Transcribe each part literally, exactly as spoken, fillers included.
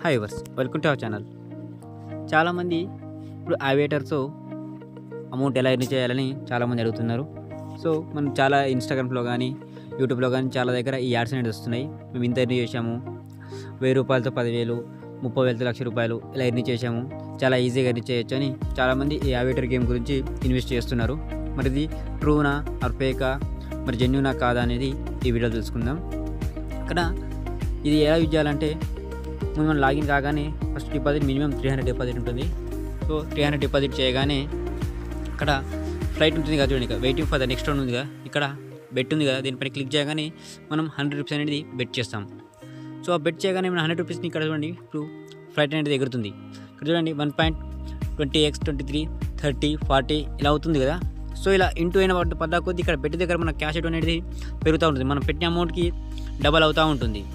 Hi వర్స్ welcome to our channel. చాలామంది ఇప్పుడు యావియేటర్స్ అమౌంట్ ఎలా ఎర్న్ చేయాలని చాలామంది అడుగుతున్నారు. సో మనం చాలా ఇన్స్టాగ్రామ్లో కానీ యూట్యూబ్లో కానీ చాలా దగ్గర ఈ యాడ్స్ అనేది వస్తున్నాయి. మేము ఇంత ఎర్న్ చేసాము, వెయ్యి రూపాయలతో పదివేలు, ముప్పై వేలతో లక్ష రూపాయలు ఇలా ఎర్న్ చేసాము, చాలా ఈజీగా ఎర్న్ చేయొచ్చు అని చాలామంది ఈ యావియేటర్ గేమ్ గురించి ఇన్వెస్ట్ చేస్తున్నారు. మరి ఇది ట్రూనా ఆర్ ఫేకా, మరి జెన్యూనా కాదా అనేది ఈ వీడియో తెలుసుకుందాం. ఇక్కడ ఇది ఎలా యూజ్ చేయాలంటే, ముందు మనం లాగిన్ కాగానే first deposit minimum three hundred deposit ఉంటుంది. సో త్రీ హండ్రెడ్ డిపాజిట్ చేయగానే ఇక్కడ ఫ్లైట్ ఉంటుంది కదా, చూడండి, ఇక waiting for the next round ఉంది కదా, ఇక్కడ బెట్ ఉంది కదా, దీనిపైన క్లిక్ చేయగానే మనం హండ్రెడ్ రూపీస్ అనేది బెట్ చేస్తాం. సో ఆ బెట్ చేయగానే మనం హండ్రెడ్ రూపీస్ని ఇక్కడ చూడండి ఇప్పుడు ఫ్లైట్ అనేది ఎగురుతుంది. ఇక్కడ చూడండి one point twenty x twenty three thirty forty ఇలా అవుతుంది కదా. సో ఇలా ఇంటూ అయిన వాటి పడ్డా కొద్ది ఇక్కడ బెట్ దగ్గర మన క్యాష్ అవుట్ అనేది పెరుగుతూ ఉంటుంది, మనం పెట్టిన అమౌంట్కి డబల్ అవుతూ ఉంటుంది.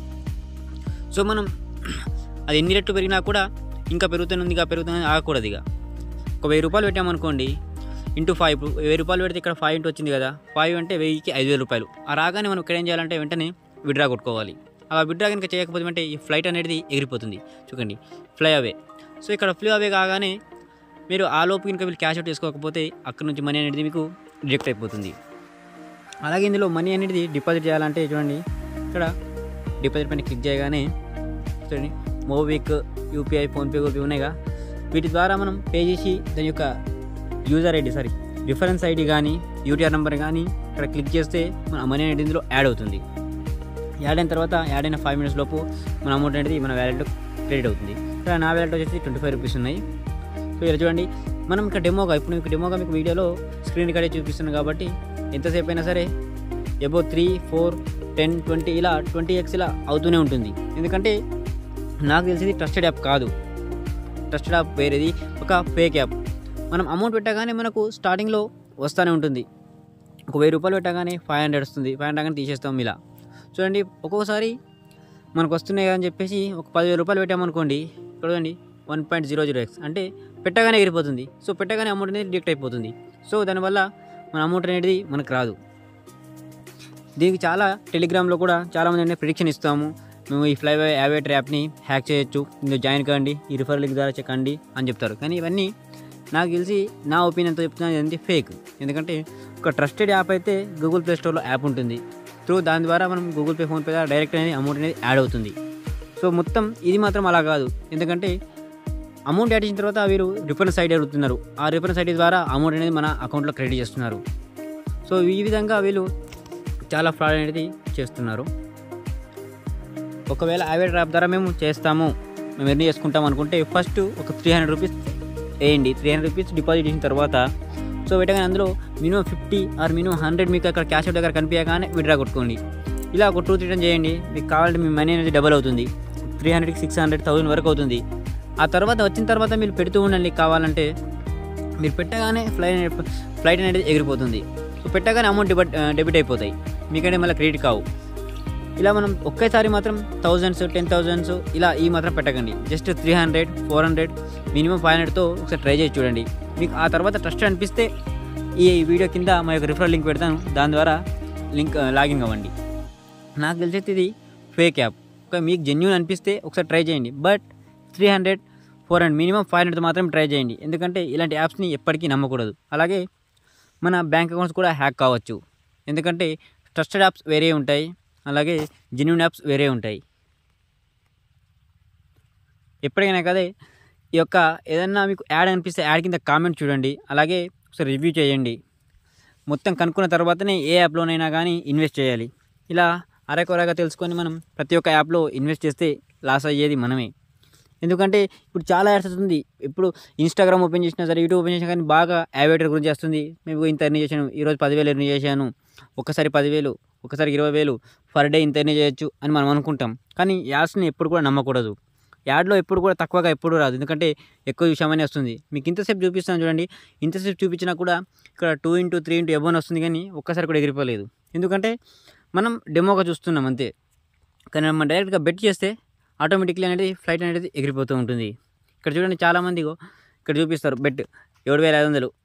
సో మనం అది ఎన్ని రెట్లు పెరిగినా కూడా ఇంకా పెరుగుతుంది, ఇంకా పెరుగుతుంది, ఆగకూడదు. ఇక ఒక వెయ్యి రూపాయలు పెట్టామనుకోండి, ఇంటూ ఫైవ్, ఇప్పుడు వెయ్యి రూపాయలు పెడితే ఇక్కడ ఫైవ్ ఇంటూ వచ్చింది కదా, ఫైవ్ అంటే వెయ్యికి ఐదు వేల రూపాయలు. ఆ రాగానే మనం ఇక్కడ ఏం చేయాలంటే వెంటనే విడ్రా కొట్టుకోవాలి. అలా విడ్రా కనుక చేయకపోతే అంటే ఈ ఫ్లైట్ అనేది ఎగిరిపోతుంది. చూడండి ఫ్లై అవే. సో ఇక్కడ ఫ్లై అవే కాగానే మీరు ఆ లోపు కనుక వీళ్ళు క్యాష్ అవుట్ చేసుకోకపోతే అక్కడ నుంచి మనీ అనేది మీకు రిజెక్ట్ అయిపోతుంది. అలాగే ఇందులో మనీ అనేది డిపాజిట్ చేయాలంటే చూడండి, ఇక్కడ డిపాజిట్ పైన క్లిక్ చేయగానే చూడండి MobiKwik, UPI, PhonePe, Google Pay ఉన్నాయిగా, వీటి ద్వారా మనం పే చేసి దాని యొక్క user ID sorry reference ID కానీ యూటీఆర్ నెంబర్ కానీ ఇక్కడ క్లిక్ చేస్తే మన మనీ అనేది ఇందులో యాడ్ అవుతుంది. యాడ్ అయిన తర్వాత యాడ్ అయిన ఫైవ్ మినిట్స్ లోపు మన అమౌంట్ అనేది మన వ్యాలెట్లో క్రెడిట్ అవుతుంది. ఇక్కడ నా వ్యాలెట్ వచ్చేసి ట్వంటీ ఫైవ్ రూపీస్ ఉన్నాయి. సో ఇలా చూడండి, మనం ఇక్కడ డెమోగా ఇప్పుడు మీకు డెమోగా మీకు వీడియోలో స్క్రీన్ రికార్డే చూపిస్తున్నాను కాబట్టి ఎంతసేపు అయినా సరే above three four ten twenty ఇలా ట్వంటీ ఎక్స్ ఇలా అవుతూనే ఉంటుంది. ఎందుకంటే నాకు తెలిసింది ట్రస్టెడ్ యాప్ కాదు, ట్రస్టెడ్ యాప్ వేరేది, ఒక ఫేక్ యాప్. మనం అమౌంట్ పెట్టగానే మనకు స్టార్టింగ్లో వస్తూనే ఉంటుంది. ఒక వెయ్యి రూపాయలు పెట్టగానే ఫైవ్ హండ్రెడ్ వస్తుంది, ఫైవ్ హండ్రెడ్ కానీ తీసేస్తాం. ఇలా చూడండి ఒక్కొక్కసారి మనకు వస్తున్నాయి అని చెప్పేసి ఒక పదివేల రూపాయలు పెట్టామనుకోండి, చూడండి one point zero zero x అంటే పెట్టగానే ఎగిరిపోతుంది. సో పెట్టగానే అమౌంట్ అనేది డిడక్ట్ అయిపోతుంది. సో దానివల్ల మన అమౌంట్ అనేది మనకు రాదు. దీనికి చాలా టెలిగ్రామ్లో కూడా చాలామంది అంటే ప్రిడిక్షన్ ఇస్తాము, మేము ఈ ఫ్లై యావియేటర్ యాప్ని హ్యాక్ చేయొచ్చు, ఇందులో జాయిన్ కండి, ఈ రిఫర్ లింక్ ద్వారా చెక్కండి అని చెప్తారు. కానీ ఇవన్నీ నాకు తెలిసి నా ఒపీనియన్తో చెప్తున్నాను, ఇదంతా ఫేక్. ఎందుకంటే ఒక ట్రస్టెడ్ యాప్ అయితే గూగుల్ ప్లే స్టోర్లో యాప్ ఉంటుంది, త్రూ దాని ద్వారా మనం గూగుల్ పే, ఫోన్పే ద్వారా డైరెక్ట్ అనేది అమౌంట్ అనేది యాడ్ అవుతుంది. సో మొత్తం ఇది మాత్రం అలా కాదు. ఎందుకంటే అమౌంట్ యాడ్ చేసిన తర్వాత వీరు రిఫరెన్స్ ఐడి అడుగుతున్నారు, ఆ రిఫరెన్స్ ఐడి ద్వారా అమౌంట్ అనేది మన అకౌంట్లో క్రెడిట్ చేస్తున్నారు. సో ఈ విధంగా వీళ్ళు చాలా ఫ్రాడ్ అనేది చేస్తున్నారు. ఒకవేళ యావియేటర్ యాప్ ద్వారా మేము చేస్తాము, మేము ఎర్న్ చేసుకుంటాం అనుకుంటే ఫస్ట్ ఒక త్రీ హండ్రెడ్ రూపీస్ వేయండి. త్రీ హండ్రెడ్ రూపీస్ డిపాజిట్ చేసిన తర్వాత సో పెట్టగానే అందులో minimum fifty or minimum hundred మీకు అక్కడ క్యాష్ అవుట్ దగ్గర కనిపించగానే విడ్రా కొట్టుకోండి. ఇలా ఒక టూ త్రీ టైం చేయండి, మీకు కావాలంటే మీ మనీ అనేది డబల్ అవుతుంది, త్రీ హండ్రెడ్కి సిక్స్ హండ్రెడ్ థౌసండ్ వరకు అవుతుంది. ఆ తర్వాత వచ్చిన తర్వాత మీరు పెడుతూ ఉండండి. కావాలంటే మీరు పెట్టగానే ఫ్లైట్ ఫ్లైట్ అనేది ఎగిరిపోతుంది. సో పెట్టగానే అమౌంట్ డెబిట్ డెబిట్ అయిపోతాయి, మీకంటే మళ్ళీ క్రెడిట్ కావు. ఇలా మనం ఒకేసారి మాత్రం థౌజండ్స్ టెన్ థౌజండ్స్ ఇలా ఈ మాత్రం పెట్టకండి. Just three hundred four hundred minimum five హండ్రెడ్తో ఒకసారి ట్రై చేసి చూడండి. మీకు ఆ తర్వాత ట్రస్ట్ అనిపిస్తే ఈ వీడియో కింద మా యొక్క రిఫరల్ లింక్ పెడతాను, దాని ద్వారా లింక్ లాగిన్ అవ్వండి. నాకు తెలిసి ఇది ఫేక్ యాప్. ఒక మీకు జెన్యూన్ అనిపిస్తే ఒకసారి ట్రై చేయండి. But three hundred four hundred minimum five హండ్రెడ్తో మాత్రం ట్రై చేయండి. ఎందుకంటే ఇలాంటి యాప్స్ని ఎప్పటికీ నమ్మకూడదు. అలాగే మన బ్యాంక్ అకౌంట్స్ కూడా హ్యాక్ కావచ్చు. ఎందుకంటే ట్రస్టెడ్ యాప్స్ వేరే ఉంటాయి, అలాగే జెన్యూన్ యాప్స్ వేరే ఉంటాయి. ఎప్పటికైనా కదే ఈ యొక్క ఏదన్నా మీకు యాడ్ అనిపిస్తే యాడ్ కింద కామెంట్ చూడండి, అలాగే ఒకసారి రివ్యూ చేయండి. మొత్తం కనుక్కున్న తర్వాతనే ఏ యాప్లోనైనా కానీ ఇన్వెస్ట్ చేయాలి. ఇలా అరకొరగా తెలుసుకొని మనం ప్రతి ఒక్క యాప్లో ఇన్వెస్ట్ చేస్తే లాస్ అయ్యేది మనమే. ఎందుకంటే ఇప్పుడు చాలా యాడ్స్ వస్తుంది. ఇప్పుడు ఇన్స్టాగ్రామ్ ఓపెన్ చేసినా సరే, యూట్యూబ్ ఓపెన్ చేసినా కానీ బాగా యావియేటర్ గురించి వస్తుంది. మేము ఇంత ఎర్న్ చేశాను, ఈరోజు పదివేలు ఎర్న్ చేశాను, ఒకసారి పదివేలు, ఒకసారి ఇరవై వేలు పర్ డే ఇంత ఎర్న్ చేయొచ్చు అని మనం అనుకుంటాం. కానీ యాడ్స్ని ఎప్పుడు కూడా నమ్మకూడదు. యాడ్లో ఎప్పుడు కూడా తక్కువగా ఎప్పుడు రాదు, ఎందుకంటే ఎక్కువ చూసామని వస్తుంది. మీకు ఇంతసేపు చూపిస్తాను చూడండి, ఇంతసేపు చూపించినా కూడా ఇక్కడ టూ ఇంటూ త్రీ ఇంటూ ఎబోన్ వస్తుంది, కానీ ఒక్కసారి కూడా ఎగిరిపోలేదు. ఎందుకంటే మనం డెమోగా చూస్తున్నాం అంతే. కానీ మనం డైరెక్ట్గా బెట్ చేస్తే ఆటోమేటిక్లీ అనేది ఫ్లైట్ అనేది ఎగిరిపోతూ ఉంటుంది. ఇక్కడ చూడండి చాలామంది ఇక్కడ చూపిస్తారు బెట్ ఏడు వేల ఐదు వందలు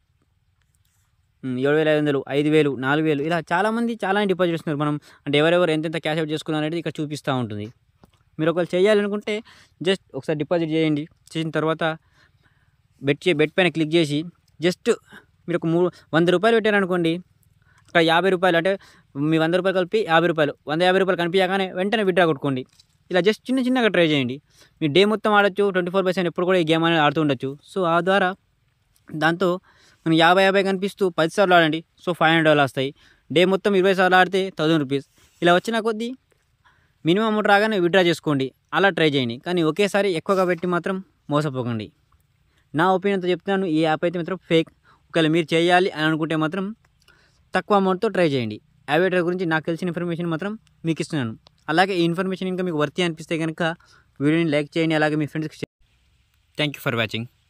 ఏడు వేల ఐదు వందలు ఐదు వేలు నాలుగు వేలు ఇలా చాలామంది చాలా డిపాజిట్ చేస్తున్నారు. మనం అంటే ఎవరెవరు ఎంతెంత క్యాష్ అవుట్ చేసుకున్నారు అనేది ఇక్కడ చూపిస్తూ ఉంటుంది. మీరు ఒకవేళ చేయాలనుకుంటే జస్ట్ ఒకసారి డిపాజిట్ చేయండి. చేసిన తర్వాత బెట్ చే బెట్ పైన క్లిక్ చేసి జస్ట్ మీరు ఒక మూడు వంద రూపాయలు పెట్టారనుకోండి, అక్కడ యాభై రూపాయలు అంటే మీ వంద రూపాయలు కలిపి యాభై రూపాయలు వంద యాభై రూపాయలు కనిపించగానే వెంటనే విత్డ్రా కొట్టుకోండి. ఇలా జస్ట్ చిన్న చిన్నగా ట్రై చేయండి. మీ డే మొత్తం ఆడొచ్చు, ట్వంటీ ఫోర్ బై సెవెన్ ఎప్పుడు కూడా ఈ గేమ్ అనేది ఆడుతూ ఉండొచ్చు. సో ఆ ద్వారా దాంతో మనం యాభై యాభై కనిపిస్తూ పది సార్లు ఆడండి. సో ఫైవ్ హండ్రెడ్ డాలర్స్ వస్తాయి. డే మొత్తం ఇరవై సార్లు ఆడితే థౌసండ్ రూపీస్. ఇలా వచ్చిన కొద్దీ మినిమం అమౌంట్ రాగానే విత్డ్రా చేసుకోండి. అలా ట్రై చేయండి. కానీ ఒకేసారి ఎక్కువగా పెట్టి మాత్రం మోసపోకండి. నా ఒపీనియన్తో చెప్తున్నాను, ఈ యాప్ అయితే మాత్రం ఫేక్. ఒకవేళ మీరు చేయాలి అని అనుకుంటే మాత్రం తక్కువ అమౌంట్తో ట్రై చేయండి. యావేటర్ గురించి నాకు తెలిసిన ఇన్ఫర్మేషన్ మాత్రం మీకు ఇస్తున్నాను. అలాగే ఈ ఇన్ఫర్మేషన్ ఇంకా మీకు వర్తి అనిపిస్తే కనుక వీడియోని లైక్ చేయండి. అలాగే మీ ఫ్రెండ్స్కి థ్యాంక్ యూ ఫర్ వాచింగ్.